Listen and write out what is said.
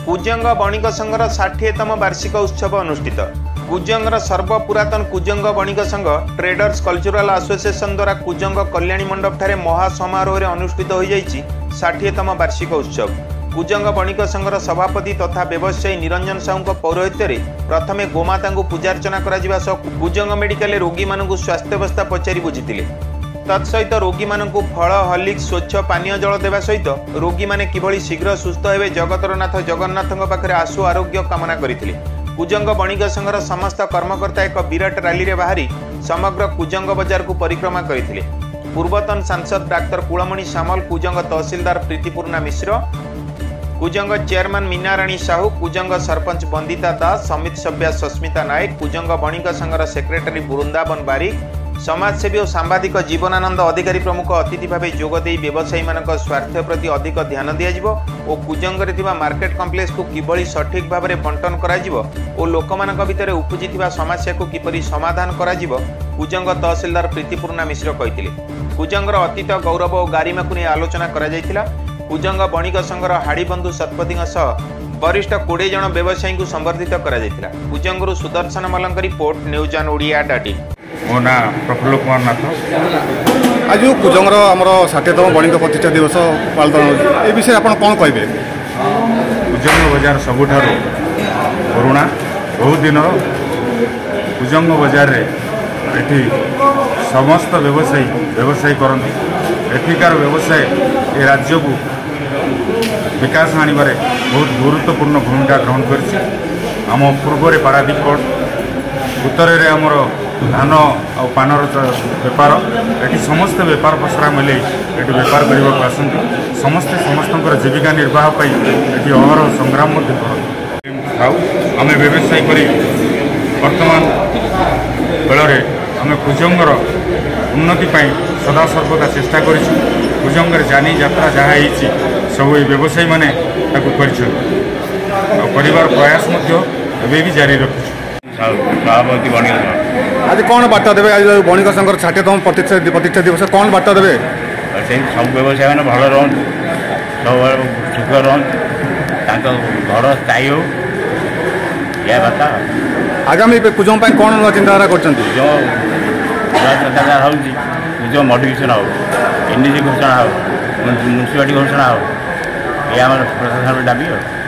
कुजंग बणिक संघर 60तम वार्षिक उत्सव अनुष्ठित। कुजंगर सर्वपुरातन कुजंग बणिक संघ ट्रेडर्स कल्चरल एसोसिएशन द्वारा कुजंग कल्याणी मंडप ठारे महासमारोह अनुष्ठित हो 60तम वार्षिक उत्सव। कुजंग बणिक संघर सभापति तथा व्यवसायी निरंजन साहू पौरोहित्य प्रथमे गोमाता पूजार्चना करा सह कुजंग मेडिकल रोगी मानू स्वास्थ्यावस्था पचारि बुझी। तत्सहित रोगी मानू फल हॉर्लिक्स स्वच्छ पानीय जल देवा सहित रोगी माने किभली शीघ्र सुस्थ हेबे जगतरनाथ जगन्नाथ पाखरे आशु आरोग्य कामना करथिले। कुजंग बणिक संघर समस्त कर्मकर्ता एक विराट रैली रे बाहरी समग्र कुजंग बाजार को परिक्रमा करथिले। पूर्वतन सांसद डाक्टर कुलमणि सामल, कुजंग तहसीलदार प्रीतिपूर्णा मिश्र, कुजंग चेयरमैन मीनाराणी साहू, कुजंग सरपंच बंदिता दास, समिति सभ्या सस्मिता नायक, कुजंग बणिक संघर सेक्रेटरी वृंदावन बारिक, समाजसेवी और सांबादिक जीवनानंद अधिकारी प्रमुख अतिथि भाव जोगदे व्यवसायी मान स्वार्थ प्रति अधिक ध्यान दिज्व और कुजंग मार्केट कम्प्लेक्स को किभली सठिक भाव में बंटन और लोक भितर उपजी समस्या को किपरि समाधान करा कुजंग तहसीलदार प्रीतिपूर्णा मिश्र कहते। कुजंगर अतीत गौरव और गारिमा को नहीं आलोचना करा। कुजंग बणिक संघर हाड़ीबंधु शतपथी वरिष्ठ 20 जन व्यवसायी को संबर्धित करा। कुजंगरू Sudarshan Malank report, news on Odia डाटी। मो ना प्रफुल्ल कुमार नाथ। आज कुजंगर आम 60तम बणिक प्रतिष्ठा दिवस पालन ए विषय आप कौन कहे? कुजंग बजार सबुठार पुराणा बहुत दिन कुजंग बजार रे एठी समस्त व्यवसायी करती। एठिकार व्यवसाय ए राज्य को विकास आनिबारे बहुत गुरुत्वपूर्ण भूमिका ग्रहण कर। आम पूर्व पारादीप कोर्ट, उत्तर में आमर धान और पानर बेपार, ये समस्त बेपार पसरा मिले ये बेपार करने को आसती। समस्ते समस्त जीविका निर्वाह ये अहर संग्राम खाऊ। आम व्यवसाय कर वर्तमान बेल आम कुजंगर उन्नति सदा सर्वदा चेष्टा कर। कुजंगर जानी यात्रा जहाँ सब ये व्यवसायी मैंने कर प्रयास भी जारी रखी। आज कौन बार्ता देवे? आज बणिक संघर 60तम प्रतिष्ठा दिवस कौन बार्ता देवे? सब व्यवसाय मैंने भल रह सब सुख रह घर स्थायी हो यह बात। आगामी कुजंग कौन चिंताधारा कर? चिंताधारा हो मॉडिफिकेशन हो, एनडीसी घोषणा हो, म्यूनिसिपालिटी घोषणा हो, यह प्रशासन दाबी हो।